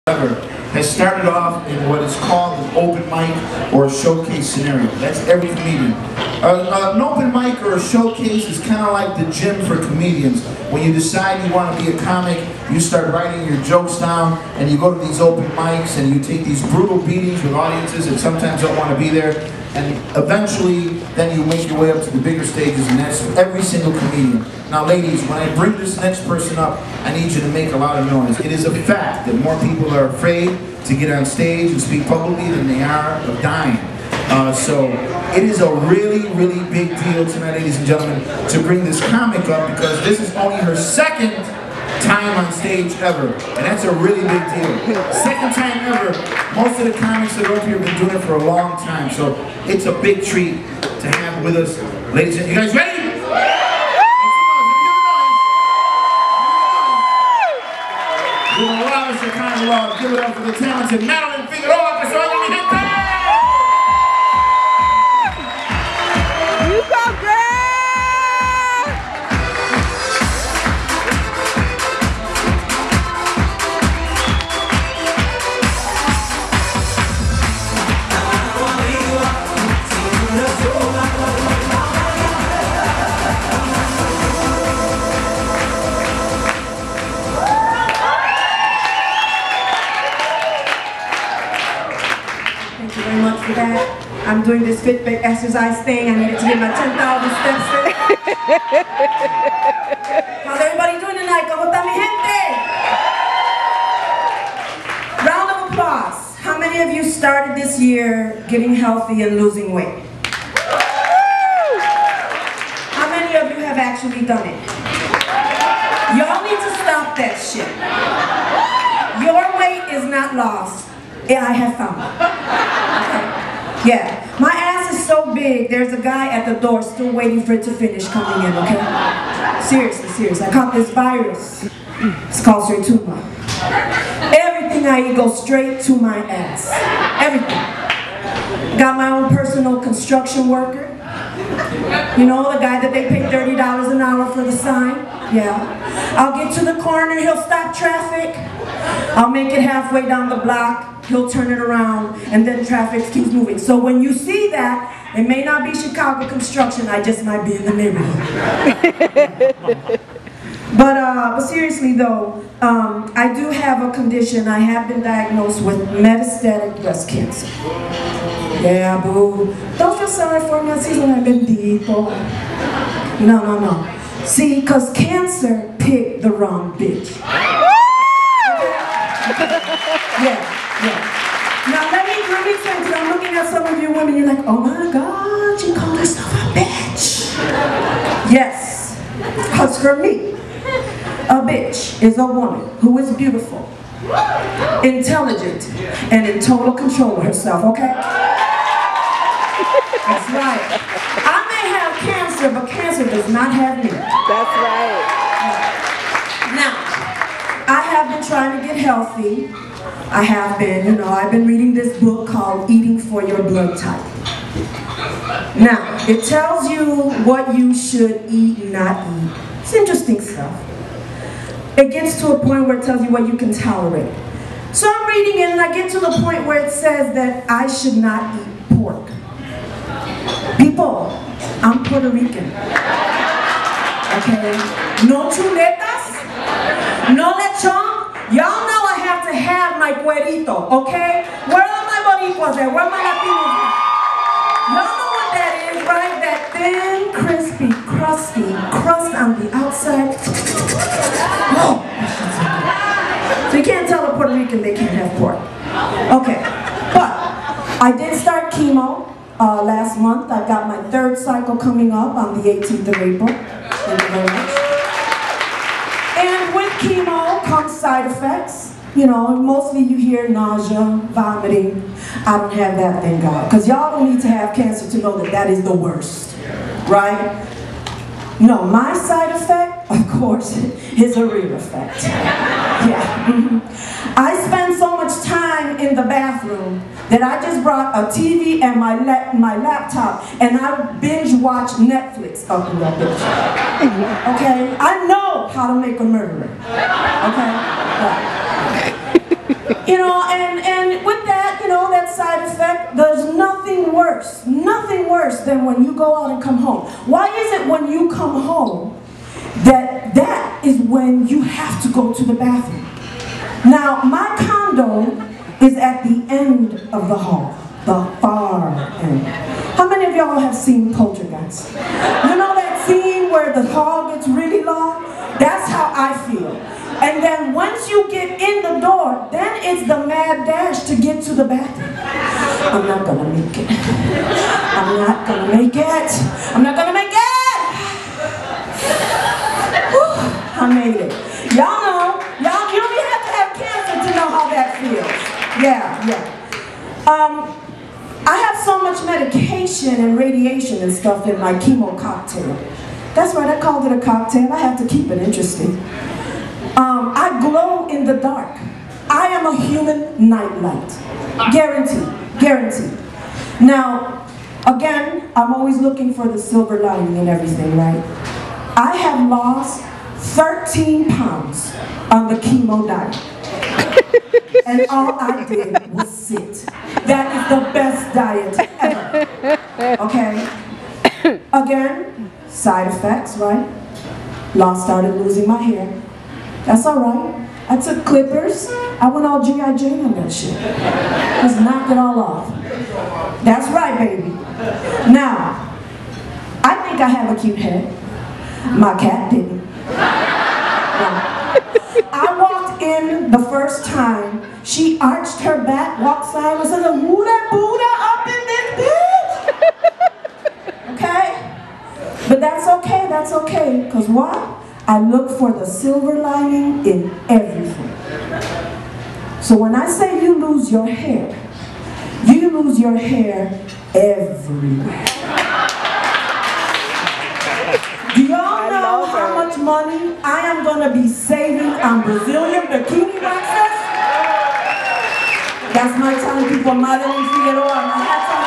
has started off in what is called an open mic or a showcase scenario. That's every comedian. An open mic or a showcase is kind of like the gym for comedians. When you decide you want to be a comic, you start writing your jokes down and you go to these open mics and you take these brutal beatings with audiences that sometimes don't want to be there, and eventually then you make your way up to the bigger stages, and that's every single comedian. Now ladies, when I bring this next person up, I need you to make a lot of noise. It is a fact that more people are afraid to get on stage and speak publicly than they are of dying. So it is a really, really big deal tonight, ladies and gentlemen, to bring this comic up, because this is only her second time on stage ever, and that's a really big deal. Second time ever. Most of the comics that are up here have been doing it for a long time, so it's a big treat to have with us, ladies and gentlemen. You guys ready? Give it up for the talented Madeline Figueroa. You go, girl! Thank you very much for that. I'm doing this Fitbit exercise thing. I needed to get my 10,000 steps in. How's everybody doing tonight? ¿Cómo está mi gente? Round of applause. How many of you started this year getting healthy and losing weight? How many of you have actually done it? Y'all need to stop that shit. Your weight is not lost. I have found it. Okay. Yeah. My ass is so big, there's a guy at the door still waiting for it to finish coming in, okay? Seriously. I caught this virus. It's called straight tumor. Everything I eat goes straight to my ass. Everything. Got my own personal construction worker. You know, the guy that they pay $30 an hour for the sign? Yeah. I'll get to the corner, he'll stop traffic. I'll make it halfway down the block, he'll turn it around, and then traffic keeps moving. So when you see that, it may not be Chicago construction, I just might be in the neighborhood. But seriously though, I do have a condition. I have been diagnosed with metastatic breast cancer. Yeah, boo. Don't feel sorry for me, así son bendito. No. See, because cancer picked the wrong bitch. Yeah. Now let me tell you, I'm looking at some of you women, you're like, oh my God, you call yourself a bitch. Yes, because for me, a bitch is a woman who is beautiful, intelligent, and in total control of herself, okay? That's right. I may have cancer, but cancer does not have me. That's right. Now, I have been trying to get healthy. I have been, I've been reading this book called Eating for Your Blood Type. Now, it tells you what you should eat and not eat. It's interesting stuff. It gets to a point where it tells you what you can tolerate. So I'm reading it and I get to the point where it says that I should not eat pork. People, I'm Puerto Rican. Okay? No chuletas, no lechon. Y'all know I have to have my cuerito, okay? Where are my boricuas at? Where are my Latinos at? Y'all know what that is, right? That thin, crispy, crusty crust on the outside. Oh. So you can't tell a Puerto Rican they can't have pork. Okay, but I did start chemo last month. I've got my third cycle coming up on the 18th of April. Thank you very much. And with chemo comes side effects. Mostly you hear nausea, vomiting. I don't have that, thank God. Because y'all don't need to have cancer to know that that is the worst, right? No, my side effect, of course, is a rear effect. Yeah. I spend so much time in the bathroom that I just brought a TV and my laptop and I binge watch Netflix up in that bitch. Okay? I know how to make a murderer. Okay? Right. You know, and with that, you know, that side effect, there's nothing worse than when you go out and come home. Why is it when you come home that is when you have to go to the bathroom? Now, my condo is at the end of the hall, the far end. How many of y'all have seen Poltergeist? You know that scene where the hall gets really long? That's how I feel. And then once you get in the door, then it's the mad dash to get to the bathroom. I'm not gonna make it. I'm not gonna make it. I'm not gonna make it. Whew, I made it. Y'all know, you don't even have to have cancer to know how that feels. Yeah. I have so much medication and radiation and stuff in my chemo cocktail. That's right, I called it a cocktail. I have to keep it interesting. I glow in the dark. I am a human nightlight. Guaranteed. Now, again, I'm always looking for the silver lining in everything, right? I have lost 13 pounds on the chemo diet. And all I did was sit. That is the best diet ever. Okay? Again, side effects, right? Started losing my hair. That's all right. I took clippers. I went all G.I. Jane on that shit. Just knocked it all off. That's right, baby. Now, I think I have a cute head. My cat didn't. I walked in the first time. She arched her back, walked sideways, and said, "Who that Buddha up in this bitch?" Okay? But that's okay. Because what? I look for the silver lining in everything. So when I say you lose your hair, you lose your hair everywhere. Do y'all know how much money I am going to be saving on Brazilian bikini waxes? That's my time, people. Madre Figueroa.